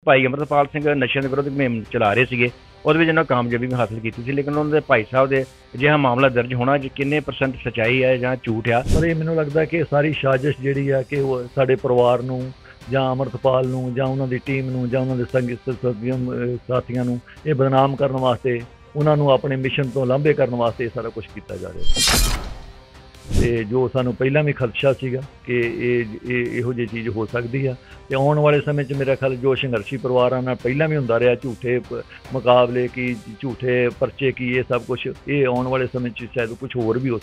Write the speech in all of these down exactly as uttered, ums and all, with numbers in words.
ਭਾਈ ਅਮਰਤਪਾਲ ਸਿੰਘ ਨਸ਼ਿਆਂ ਦੇ ਵਿਰੁੱਧ ਮੁਹਿੰਮ ਚਲਾ ਰਹੇ ਸੀਗੇ, ਉਹਦੇ ਵਿੱਚ ਇਹਨਾਂ ਕਾਮਯਾਬੀ ਵੀ ਹਾਸਲ ਕੀਤੀ ਸੀ, ਲੇਕਿਨ ਉਹਨਾਂ ਦੇ ਭਾਈ ਸਾਹਿਬ ਦੇ ਅਜਿਹਾ ਮਾਮਲਾ ਦਰਜ ਹੋਣਾ ਜੀ ਕਿੰਨੇ ਪਰਸੈਂਟ ਸੱਚਾਈ ਹੈ ਜਾਂ ਝੂਠ ਆ? ਪਰ ਇਹ ਮੈਨੂੰ ਲੱਗਦਾ ਕਿ ਸਾਰੀ ਸਾਜ਼ਿਸ਼ ਜਿਹੜੀ ਆ ਕਿ ਉਹ ਸਾਡੇ ਪਰਿਵਾਰ ਨੂੰ ਜਾਂ ਅਮਰਤਪਾਲ ਨੂੰ ਜਾਂ ਉਹਨਾਂ ਦੀ ਟੀਮ ਨੂੰ ਜਾਂ ਉਹਨਾਂ ਦੇ ਸੰਗੀ ਸਾਥੀਆਂ ਨੂੰ ਇਹ ਬਦਨਾਮ ਕਰਨ ਵਾਸਤੇ, ਉਹਨਾਂ ਨੂੰ ਆਪਣੇ ਮਿਸ਼ਨ ਤੋਂ ਲਾਂਭੇ ਕਰਨ ਵਾਸਤੇ ਇਹ ਸਾਰਾ ਕੁਝ ਕੀਤਾ ਜਾ ਰਿਹਾ। ਤੇ ਜੋ ਸਾਨੂੰ ਪਹਿਲਾਂ ਵੀ ਖਦਸ਼ਾ ਸੀਗਾ ਕਿ ਇਹ ਇਹੋ ਜਿਹੀ ਚੀਜ਼ ਹੋ ਸਕਦੀ ਆ, ਤੇ ਆਉਣ ਵਾਲੇ ਸਮੇਂ 'ਚ ਮੇਰਾ ਖਿਆਲ ਜੋ ਸੰਘਰਸ਼ੀ ਪਰਿਵਾਰਾਂ ਨਾਲ ਪਹਿਲਾਂ ਵੀ ਹੁੰਦਾ ਰਿਹਾ, ਝੂਠੇ ਮੁਕਾਬਲੇ ਕੀ, ਝੂਠੇ ਪਰਚੇ ਕੀ, ਇਹ ਸਭ ਕੁਝ ਇਹ ਆਉਣ ਵਾਲੇ ਸਮੇਂ 'ਚ ਸ਼ਾਇਦ ਕੁਝ ਹੋਰ ਵੀ ਹੋ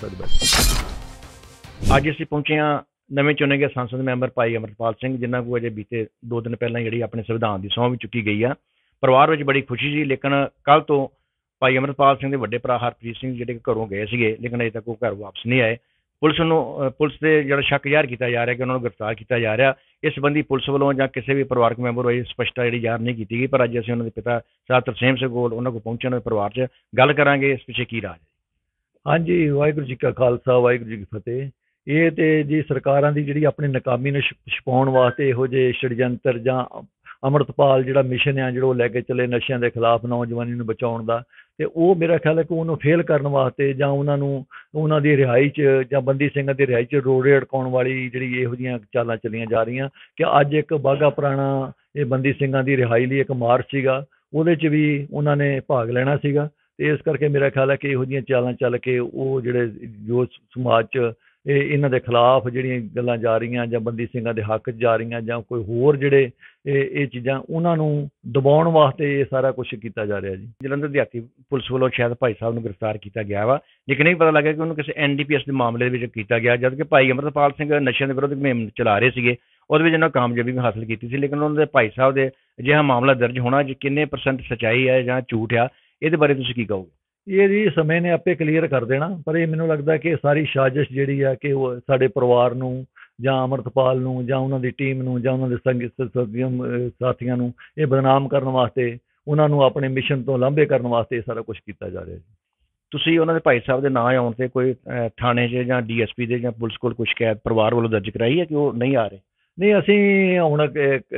ਸਕਦਾ। ਅੱਜ ਅਸੀਂ ਪਹੁੰਚੇ ਹਾਂ ਨਵੇਂ ਚੁਣੇ ਗਏ ਸੰਸਦ ਮੈਂਬਰ ਭਾਈ ਅਮਰਤਪਾਲ ਸਿੰਘ, ਜਿਨ੍ਹਾਂ ਕੋਲ ਅਜੇ ਬੀਤੇ ਦੋ ਦਿਨ ਪਹਿਲਾਂ ਜਿਹੜੀ ਆਪਣੇ ਸੰਵਿਧਾਨ ਦੀ ਸਹੁੰ ਵੀ ਚੁੱਕੀ ਗਈ ਆ। ਪਰਿਵਾਰ ਵਿੱਚ ਬੜੀ ਖੁਸ਼ੀ ਸੀ, ਲੇਕਿਨ ਕੱਲ੍ਹ ਤੋਂ ਭਾਈ ਅਮਰਤਪਾਲ ਸਿੰਘ ਦੇ ਵੱਡੇ ਭਰਾ ਹਰਪ੍ਰੀਤ ਸਿੰਘ ਜਿਹੜੇ ਘਰੋਂ ਗਏ ਸੀਗੇ, ਲੇਕਿਨ ਅਜੇ ਤੱਕ ਉਹ ਘਰ ਵਾਪਸ ਨਹੀਂ ਆਏ। ਪੁਲਿਸ ਨੂੰ ਪੁਲਿਸ ਤੇ ਜਿਹੜਾ ਸ਼ੱਕ ਜ਼ਾਹਰ ਕੀਤਾ ਜਾ ਰਿਹਾ ਕਿ ਉਹਨਾਂ ਨੂੰ ਗ੍ਰਿਫਤਾਰ ਕੀਤਾ ਜਾ ਰਿਹਾ, ਇਸ ਸੰਬੰਧੀ ਪੁਲਿਸ ਵੱਲੋਂ ਜਾਂ ਕਿਸੇ ਵੀ ਪਰਿਵਾਰਕ ਮੈਂਬਰ ਹੋਏ ਸਪਸ਼ਟਤਾ ਜਿਹੜੀ ਜ਼ਾਹਰ ਨਹੀਂ ਕੀਤੀ ਗਈ। ਪਰ ਅੱਜ ਅਸੀਂ ਉਹਨਾਂ ਦੇ ਪਿਤਾ ਸਾਹਿਬ ਤਰਸੇਮ ਸਿੰਘ ਕੋਲ ਉਹਨਾਂ ਕੋਲ ਪਹੁੰਚੇ, ਉਹਨਾਂ ਦੇ ਪਰਿਵਾਰ 'ਚ ਗੱਲ ਕਰਾਂਗੇ ਇਸ ਪਿੱਛੇ ਕੀ ਰਾਜ ਹੈ। ਹਾਂਜੀ, ਵਾਹਿਗੁਰੂ ਜੀ ਕਾ ਖਾਲਸਾ, ਵਾਹਿਗੁਰੂ ਜੀ ਕੀ ਫਤਿਹ। ਇਹ ਤੇ ਜੀ ਸਰਕਾਰਾਂ ਦੀ ਜਿਹੜੀ ਆਪਣੀ ਨਾਕਾਮੀ ਨੂੰ ਛੁਪਾਉਣ ਵਾਸਤੇ ਇਹੋ ਜਿਹੇ ਛੜਯੰਤਰ ਜਾਂ ਅਮਰਤਪਾਲ ਜਿਹੜਾ ਮਿਸ਼ਨ ਆ ਜਿਹੜਾ ਉਹ ਲੈ ਕੇ ਚੱਲੇ ਨਸ਼ਿਆਂ ਦੇ ਖਿਲਾਫ, ਨੌਜਵਾਨੀ ਨੂੰ ਬਚਾਉਣ ਦਾ, ਤੇ ਉਹ ਮੇਰਾ ਖਿਆਲ ਹੈ ਕਿ ਉਹਨੂੰ ਫੇਲ ਕਰਨ ਵਾਸਤੇ ਜਾਂ ਉਹਨਾਂ ਨੂੰ ਉਹਨਾਂ ਦੀ ਰਿਹਾਈ 'ਚ ਜਾਂ ਬੰਦੀ ਸਿੰਘਾਂ ਦੀ ਰਿਹਾਈ 'ਚ ਰੋੜੇ ਅਟਕਾਉਣ ਵਾਲੀ ਜਿਹੜੀ ਇਹੋ ਜਿਹੀਆਂ ਚਾਲਾਂ ਚੱਲੀਆਂ ਜਾ ਰਹੀਆਂ ਕਿ ਅੱਜ ਇੱਕ ਬਾਘਾ ਪੁਰਾਣਾ ਇਹ ਬੰਦੀ ਸਿੰਘਾਂ ਦੀ ਰਿਹਾਈ ਲਈ ਇੱਕ ਮਾਰਚ ਸੀਗਾ, ਉਹਦੇ 'ਚ ਵੀ ਉਹਨਾਂ ਨੇ ਭਾਗ ਲੈਣਾ ਸੀਗਾ। ਤੇ ਇਸ ਕਰਕੇ ਮੇਰਾ ਖਿਆਲ ਹੈ ਕਿ ਇਹੋ ਜਿਹੀਆਂ ਚਾਲਾਂ ਚੱਲ ਕੇ ਉਹ ਜਿਹੜੇ ਜੋ ਸਮਾਜ 'ਚ ਇਹ ਇਹਨਾਂ ਦੇ ਖਿਲਾਫ ਜਿਹੜੀਆਂ ਗੱਲਾਂ ਜਾ ਰਹੀਆਂ ਜਾਂ ਬੰਦੀ ਸਿੰਘਾਂ ਦੇ ਹੱਕ 'ਚ ਜਾ ਰਹੀਆਂ ਜਾਂ ਕੋਈ ਹੋਰ ਜਿਹੜੇ ਇਹ ਇਹ ਚੀਜ਼ਾਂ ਉਹਨਾਂ ਨੂੰ ਦਬਾਉਣ ਵਾਸਤੇ ਇਹ ਸਾਰਾ ਕੁਝ ਕੀਤਾ ਜਾ ਰਿਹਾ ਜੀ। ਜਲੰਧਰ ਦਿਹਾਤੀ ਪੁਲਿਸ ਵੱਲੋਂ ਸ਼ਾਇਦ ਭਾਈ ਸਾਹਿਬ ਨੂੰ ਗ੍ਰਿਫਤਾਰ ਕੀਤਾ ਗਿਆ ਵਾ, ਲੇਕਿਨ ਇਹ ਪਤਾ ਲੱਗਾ ਕਿ ਉਹਨੂੰ ਕਿਸੇ ਐਨ ਡੀ ਪੀ ਐਸ ਦੇ ਮਾਮਲੇ ਵਿੱਚ ਕੀਤਾ ਗਿਆ, ਜਦ ਕਿ ਭਾਈ ਅਮਰਤਪਾਲ ਸਿੰਘ ਨਸ਼ਿਆਂ ਦੇ ਵਿਰੁੱਧ ਮੁਹਿੰਮ ਚਲਾ ਰਹੇ ਸੀਗੇ, ਉਹਦੇ ਵਿੱਚ ਇਹਨਾਂ ਕਾਮਯਾਬੀ ਵੀ ਹਾਸਲ ਕੀਤੀ ਸੀ, ਲੇਕਿਨ ਉਹਨਾਂ ਦੇ ਭਾਈ ਸਾਹਿਬ ਦੇ ਅਜਿਹਾ ਮਾਮਲਾ ਦਰਜ ਹੋਣਾ ਜੀ ਕਿੰਨੇ ਪਰਸੈਂਟ ਸੱਚਾਈ ਹੈ ਜਾਂ ਝੂਠ ਆ, ਇਹਦੇ ਬਾਰੇ ਤੁਸੀਂ ਕੀ ਕਹੋਗੇ? ਇਹ ਜੀ ਸਮੇਂ ਨੇ ਆਪੇ ਕਲੀਅਰ ਕਰ ਦੇਣਾ, ਪਰ ਇਹ ਮੈਨੂੰ ਲੱਗਦਾ ਕਿ ਸਾਰੀ ਸਾਜ਼ਿਸ਼ ਜਿਹੜੀ ਆ ਕਿ ਉਹ ਸਾਡੇ ਪਰਿਵਾਰ ਨੂੰ ਜਾਂ ਅਮਰਤਪਾਲ ਨੂੰ ਜਾਂ ਉਹਨਾਂ ਦੀ ਟੀਮ ਨੂੰ ਜਾਂ ਉਹਨਾਂ ਦੇ ਸੰਗੀ ਸਾਥੀਆਂ ਨੂੰ ਇਹ ਬਦਨਾਮ ਕਰਨ ਵਾਸਤੇ, ਉਹਨਾਂ ਨੂੰ ਆਪਣੇ ਮਿਸ਼ਨ ਤੋਂ ਲਾਂਭੇ ਕਰਨ ਵਾਸਤੇ ਇਹ ਸਾਰਾ ਕੁਝ ਕੀਤਾ ਜਾ ਰਿਹਾ ਜੀ। ਤੁਸੀਂ ਉਹਨਾਂ ਦੇ ਭਾਈ ਸਾਹਿਬ ਦੇ ਨਾਂ ਆਉਣ 'ਤੇ ਕੋਈ ਥਾਣੇ 'ਚ ਜਾਂ ਡੀ ਐਸ ਪੀ ਦੇ ਜਾਂ ਪੁਲਿਸ ਕੋਲ ਕੋਈ ਸ਼ਿਕਾਇਤ ਪਰਿਵਾਰ ਵੱਲੋਂ ਦਰਜ ਕਰਾਈ ਹੈ ਕਿ ਉਹ ਨਹੀਂ ਆ ਰਹੇ? ਨਹੀਂ, ਅਸੀਂ ਹੁਣ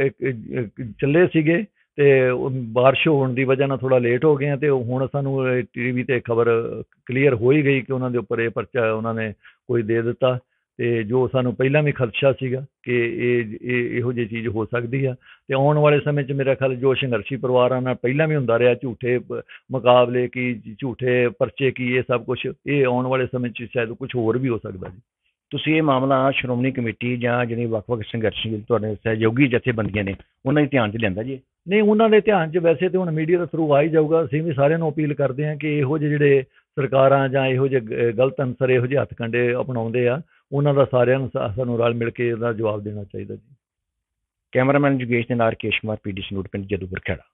ਚੱਲੇ ਸੀਗੇ ਤੇ ਬਾਰਿਸ਼ ਹੋਣ ਦੀ ਵਜ੍ਹਾ ਨਾਲ ਥੋੜ੍ਹਾ ਲੇਟ ਹੋ ਗਏ ਹਾਂ, ਤੇ ਹੁਣ ਸਾਨੂੰ ਟੀ ਵੀ 'ਤੇ ਖਬਰ ਕਲੀਅਰ ਹੋ ਹੀ ਗਈ ਕਿ ਉਹਨਾਂ ਦੇ ਉੱਪਰ ਇਹ ਪਰਚਾ ਉਹਨਾਂ ਨੇ ਕੋਈ ਦੇ ਦਿੱਤਾ। ਤੇ ਜੋ ਸਾਨੂੰ ਪਹਿਲਾਂ ਵੀ ਖਦਸ਼ਾ ਸੀਗਾ ਕਿ ਇਹ ਇਹ ਇਹੋ ਜਿਹੀ ਚੀਜ਼ ਹੋ ਸਕਦੀ ਆ, ਤੇ ਆਉਣ ਵਾਲੇ ਸਮੇਂ 'ਚ ਮੇਰਾ ਖਿਆਲ ਜੋ ਸੰਘਰਸ਼ੀ ਪਰਿਵਾਰਾਂ ਨਾਲ ਪਹਿਲਾਂ ਵੀ ਹੁੰਦਾ ਰਿਹਾ, ਝੂਠੇ ਮੁਕਾਬਲੇ ਕੀ, ਝੂਠੇ ਪਰਚੇ ਕੀ, ਇਹ ਸਭ ਕੁਝ ਇਹ ਆਉਣ ਵਾਲੇ ਸਮੇਂ 'ਚ ਸ਼ਾਇਦ ਕੁਝ ਹੋਰ ਵੀ ਹੋ ਸਕਦਾ ਜੀ। ਤੁਸੀਂ ਇਹ ਮਾਮਲਾ ਸ਼੍ਰੋਮਣੀ ਕਮੇਟੀ ਜਾਂ ਜਿਹੜੀ ਵੱਖ-ਵੱਖ ਸੰਘਰਸ਼ੀ ਤੁਹਾਡੇ ਸਹਿਯੋਗੀ ਜਥੇਬੰਦੀਆਂ ਨੇ ਉਹਨਾਂ ਦੇ ਧਿਆਨ 'ਚ ਲਿਆਂਦਾ ਜੀ? ਨਹੀਂ, ਉਹਨਾਂ ਦੇ ਧਿਆਨ 'ਚ ਵੈਸੇ ਤਾਂ ਹੁਣ ਮੀਡੀਆ ਦੇ ਥਰੂ ਆ ਹੀ ਜਾਊਗਾ। ਅਸੀਂ ਵੀ ਸਾਰਿਆਂ ਨੂੰ ਅਪੀਲ ਕਰਦੇ ਹਾਂ ਕਿ ਇਹੋ ਜਿਹੇ ਜਿਹੜੇ ਸਰਕਾਰਾਂ ਜਾਂ ਇਹੋ ਜਿਹੇ ਗਲਤ ਅਨਸਰ ਇਹੋ ਜਿਹੇ ਹੱਥਕੰਡੇ ਅਪਣਾਉਂਦੇ ਆ, ਉਹਨਾਂ ਦਾ ਸਾਰਿਆਂ ਨੂੰ ਸਾਨੂੰ ਰਲ ਮਿਲ ਕੇ ਇਹਦਾ ਜਵਾਬ ਦੇਣਾ ਚਾਹੀਦਾ ਜੀ। ਕੈਮਰਾਮੈਨ ਜੋਗੇਸ਼ ਦੇ ਨਾਲ Rakesh Kumar, P D C news ਪਿੰਡ ਜਦੂਪੁਰ ਖਹਿੜਾ।